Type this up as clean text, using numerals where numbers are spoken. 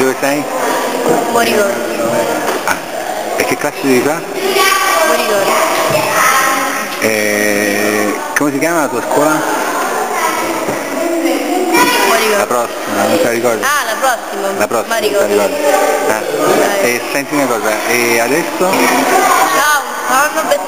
dove sei? Morigoro. Ah, e che classe devi fare? Morigoro. Come si chiama la tua scuola? Morigoro. La prossima, non te la ricordi? Ah, la prossima. La prossima, non te la Morigoro. ricordi? E senti una cosa, e adesso? Ciao,